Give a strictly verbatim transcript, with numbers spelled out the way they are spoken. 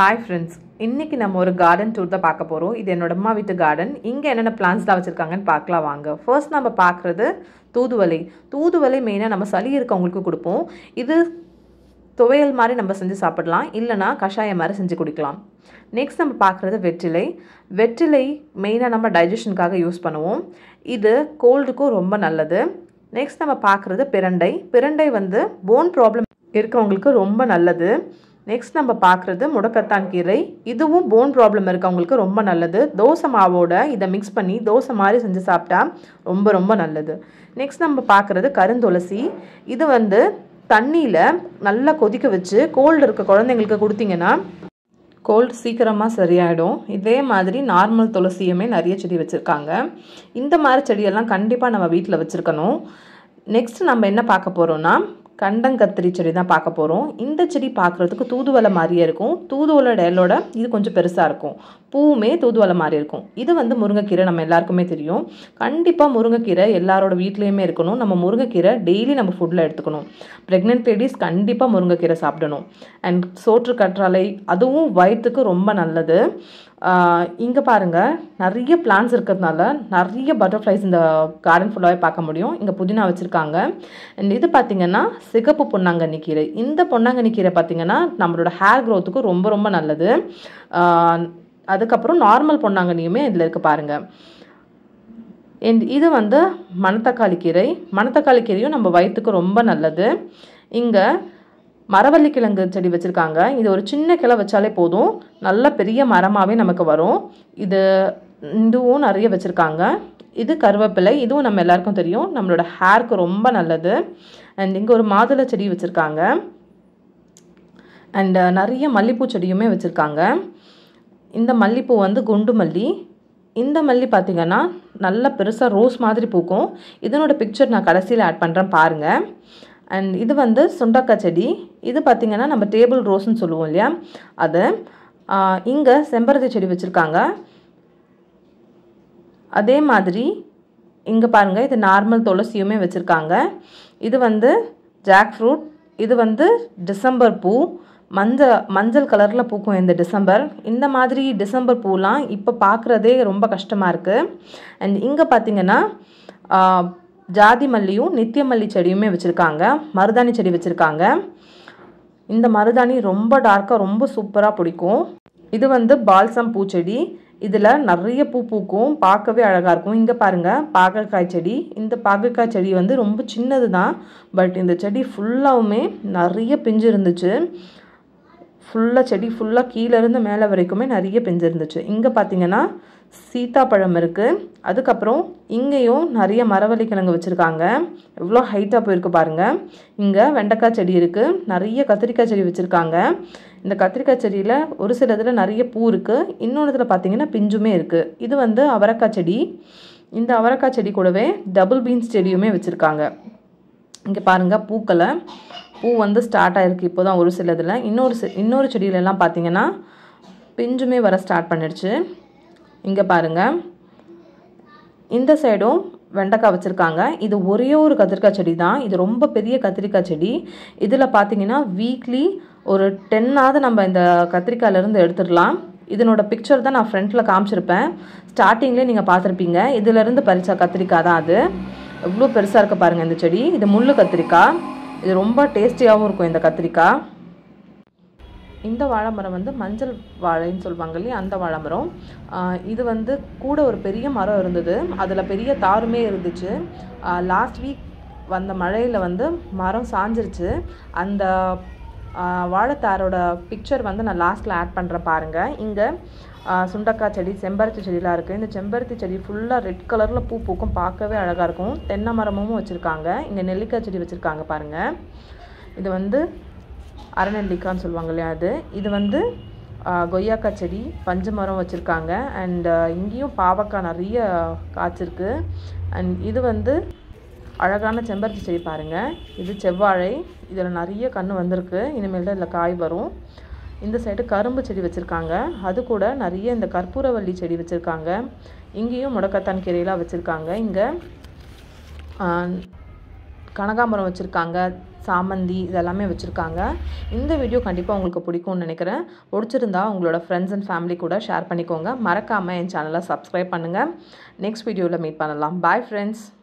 Hi friends, இன்னைக்கு நம்ம ஒரு கார்டன் டூர் தான் பார்க்க போறோம். இது என்னோட அம்மா வீட்டு கார்டன். இங்க என்னென்ன பிளான்ட்ஸ்லாம் வச்சிருக்காங்கன்னு பார்க்கலாம் வாங்க. ஃபர்ஸ்ட் நம்ம பார்க்கிறது தூதுவளை. தூதுவளை மெயினா நம்ம சளி இருக்கவங்களுக்கு கொடுப்போம். இது துவையல் மாதிரி நம்ம செஞ்சு சாப்பிடலாம், இல்லனா கஷாயம் மாதிரி செஞ்சு குடிக்கலாம். நெக்ஸ்ட் நம்ம பார்க்கிறது வெற்றிலை. வெற்றிலை மெயினா நம்ம டைஜஷனுக்காக யூஸ் பண்ணுவோம். இது கோல்டுக்கும் ரொம்ப நல்லது. நெக்ஸ்ட் நம்ம பார்க்கிறது பிரண்டை. பிரண்டை வந்து போன் ப்ராப்ளம் இருக்கவங்களுக்கு ரொம்ப நல்லது. நெக்ஸ்ட் நம்ம பார்க்குறது முடக்கத்தான் கீரை. இதுவும் போன் ப்ராப்ளம் இருக்கவங்களுக்கு ரொம்ப நல்லது. தோசை மாவோட இதை மிக்ஸ் பண்ணி தோசை மாதிரி செஞ்சு சாப்பிட்டா ரொம்ப ரொம்ப நல்லது. நெக்ஸ்ட் நம்ம பார்க்குறது கருந்துளசி. இது வந்து தண்ணியில் நல்லா கொதிக்க வச்சு கோல்டு இருக்க குழந்தைங்களுக்கு கொடுத்தீங்கன்னா கோல்டு சீக்கிரமாக சரியாயிடும். இதே மாதிரி நார்மல் துளசியுமே நிறைய செடி வச்சுருக்காங்க. இந்த மாதிரி செடியெல்லாம் கண்டிப்பாக நம்ம வீட்டில் வச்சுருக்கணும். நெக்ஸ்ட் நம்ம என்ன பார்க்க போகிறோம்னா கண்டங்கத்திரி செடி தான் பார்க்க போகிறோம். இந்த செடி பார்க்குறதுக்கு தூதுவளை மாதிரியே இருக்கும். தூதுவளோட இலோட இது கொஞ்சம் பெருசாக இருக்கும். பூவுமே தூதுவளை மாதிரி இருக்கும். இது வந்து முருங்கைக்கீரை நம்ம எல்லாருக்குமே தெரியும். கண்டிப்பாக முருங்கைக்கீரை எல்லாரோட வீட்லேயுமே இருக்கணும். நம்ம முருங்கைக்கீரை டெய்லி நம்ம ஃபுட்டில் எடுத்துக்கணும். ப்ரெக்னென்ட் லேடிஸ் கண்டிப்பாக முருங்கைக்கீரை சாப்பிடணும். அண்ட் சோற்று கற்றாழை அதுவும் வயிற்றுக்கு ரொம்ப நல்லது. இங்கே பாருங்கள், நிறைய பிளான்ஸ் இருக்கிறதுனால நிறைய பட்டர்ஃப்ளைஸ் இந்த கார்டன் ஃபுல்லாகவே பார்க்க முடியும். இங்கே புதினா வச்சுருக்காங்க. அண்ட் இது பார்த்திங்கன்னா சிகப்பு பொன்னாங்கண்ணி கீரை. இந்த பொன்னாங்கண்ணி கீரை பார்த்திங்கன்னா நம்மளோட ஹேர் க்ரோத்துக்கு ரொம்ப ரொம்ப நல்லது. அதுக்கப்புறம் நார்மல் பொன்னாங்கண்ணியுமே இதில் இருக்குது பாருங்கள். அண்ட் இது வந்து மணத்தக்காளி கீரை. மணத்தக்காளி கீரையும் நம்ம வயிற்றுக்கு ரொம்ப நல்லது. இங்கே மரவள்ளி கிழங்கு செடி வச்சுருக்காங்க. இது ஒரு சின்ன கிளை வச்சாலே போதும், நல்ல பெரிய மரமாகவே நமக்கு வரும். இது இதுவும் நிறைய வச்சுருக்காங்க. இது கருவேப்பிலை. இதுவும் நம்ம எல்லாருக்கும் தெரியும், நம்மளோட ஹேருக்கு ரொம்ப நல்லது. அண்ட் இங்கே ஒரு மாதுளை செடி வச்சுருக்காங்க. அண்ட் நிறைய மல்லிப்பூ செடியுமே வச்சுருக்காங்க. இந்த மல்லிப்பூ வந்து குண்டு மல்லி. இந்த மல்லி பார்த்திங்கன்னா நல்ல பெருசாக ரோஸ் மாதிரி பூக்கும். இதனோட பிக்சர் நான் கடைசியில் ஆட் பண்ணுறேன் பாருங்கள். அண்ட் இது வந்து சுண்டக்காய் செடி. இது பார்த்திங்கன்னா நம்ம டேபிள் ரோஸ்ன்னு சொல்லுவோம் இல்லையா, அது. இங்கே செம்பருத்தி செடி வச்சுருக்காங்க. அதே மாதிரி இங்கே பாருங்கள், இது நார்மல் துளசியுமே வச்சுருக்காங்க. இது வந்து ஜாக் ஃப்ரூட். இது வந்து டிசம்பர் பூ. மஞ்சள் மஞ்சள் கலரில் பூக்கும் இந்த டிசம்பர். இந்த மாதிரி டிசம்பர் பூலாம் இப்போ பார்க்குறதே ரொம்ப கஷ்டமாக இருக்குது. அண்ட் இங்கே பார்த்திங்கன்னா ஜாதி மல்லியும் நித்திய மல்லி செடியுமே வச்சுருக்காங்க. மருதாணி செடி வச்சுருக்காங்க. இந்த மருதாணி ரொம்ப டார்க்காக ரொம்ப சூப்பராக பிடிக்கும். இது வந்து பால்சம் பூச்செடி. இதில் நிறைய பூ பூக்கும், பார்க்கவே அழகாக இருக்கும். இங்கே பாருங்கள் பாகற்காய் செடி. இந்த பாகற்காய் செடி வந்து ரொம்ப சின்னது தான், பட் இந்த செடி ஃபுல்லாகவுமே நிறைய பிஞ்சு இருந்துச்சு. ஃபுல்லாக செடி ஃபுல்லாக கீழேருந்து மேலே வரைக்குமே நிறைய பிஞ்சு இருந்துச்சு. இங்கே பார்த்தீங்கன்னா சீத்தாப்பழம் இருக்குது. அதுக்கப்புறம் இங்கேயும் நிறைய மரவள்ளி கிழங்கு வச்சுருக்காங்க. எவ்வளோ ஹைட்டாக போயிருக்கு பாருங்கள். இங்கே வெண்டைக்காய் செடி இருக்குது. நிறைய கத்திரிக்காய் செடி வச்சுருக்காங்க. இந்த கத்திரிக்காய் செடியில் ஒரு சில இதில் நிறைய பூ இருக்குது, இன்னொன்று இதில் பார்த்தீங்கன்னா பிஞ்சுமே இருக்குது. இது வந்து அவரைக்காய் செடி. இந்த அவரைக்காய் செடி கூடவே டபுள் பீன்ஸ் செடியுமே வச்சுருக்காங்க. இங்கே பாருங்கள் பூக்களை பூ வந்து ஸ்டார்ட் ஆகிருக்கு இப்போ தான் ஒரு சில இதில். இன்னொரு இன்னொரு செடியிலெல்லாம் பார்த்தீங்கன்னா பிஞ்சுமே வர ஸ்டார்ட் பண்ணிடுச்சு. இங்கே பாருங்கள், இந்த சைடும் வெண்டைக்காய் வச்சுருக்காங்க. இது ஒரே ஒரு கத்திரிக்காய் செடி தான். இது ரொம்ப பெரிய கத்திரிக்காய் செடி. இதில் பார்த்தீங்கன்னா வீக்லி ஒரு டென்னாவது நம்ம இந்த கத்திரிக்காயிலேருந்து எடுத்துடலாம். இதனோட பிக்சர் தான் நான் ஃப்ரண்ட்டில் காமிச்சிருப்பேன். ஸ்டார்டிங்லேயே நீங்கள் பார்த்துருப்பீங்க. இதிலேருந்து பறித்த கத்திரிக்காய் தான் அது. எவ்வளோ பெருசாக இருக்க பாருங்கள் இந்த செடி. இது முள்ளு கத்திரிக்காய். இது ரொம்ப டேஸ்டியாகவும் இருக்கும் இந்த கத்திரிக்காய். இந்த வாழை மரம் வந்து மஞ்சள் வாழைன்னு சொல்லுவாங்க இல்லையா, அந்த வாழை மரம். இது வந்து கூட ஒரு பெரிய மரம் இருந்தது, அதில் பெரிய தாருமே இருந்துச்சு. லாஸ்ட் வீக் வந்த மழையில் வந்து மரம் சாஞ்சிருச்சு. அந்த வாழைத்தாரோட பிக்சர் வந்து நான் லாஸ்ட்டில் ஆட் பண்ணுறேன் பாருங்கள். இங்கே சுண்டக்காய் செடி, செம்பருத்தி செடியெலாம் இருக்குது. இந்த செம்பருத்தி செடி ஃபுல்லாக ரெட் கலரில் பூ பூக்கும், பார்க்கவே அழகாக இருக்கும். தென்னை மரமும் வச்சுருக்காங்க. இங்கே நெல்லிக்காய் செடி வச்சுருக்காங்க பாருங்கள். இது வந்து அரைநெல்லிக்கான்னு சொல்லுவாங்க இல்லையா, அது. இது வந்து கொய்யாக்காய் செடி, பஞ்சு மரம் வச்சுருக்காங்க. அண்ட் இங்கேயும் பாவக்காய் நிறைய காய்ச்சிருக்கு. அண்ட் இது வந்து அழகான செம்பருத்தி செடி பாருங்கள். இது செவ்வாழை. இதில் நிறைய கன்று வந்திருக்கு. இனிமேல் தான் இதில் காய் வரும். இந்த சைடு கரும்பு செடி வச்சுருக்காங்க. அது கூட நிறைய இந்த கற்பூரவள்ளி செடி வச்சுருக்காங்க. இங்கேயும் முடக்கத்தான் கீரையெல்லாம் வச்சுருக்காங்க. இங்கே கனகாம்பரம் வச்சுருக்காங்க, சாமந்தி இதெல்லாமே வச்சுருக்காங்க. இந்த வீடியோ கண்டிப்பாக உங்களுக்கு பிடிக்கும்னு நினைக்கிறேன். பிடிச்சிருந்தா உங்களோட ஃப்ரெண்ட்ஸ் அண்ட் ஃபேமிலி கூட ஷேர் பண்ணிக்கோங்க. மறக்காமல் என் சேனலை சப்ஸ்கிரைப் பண்ணுங்கள். நெக்ஸ்ட் வீடியோவில் மீட் பண்ணலாம். Bye friends.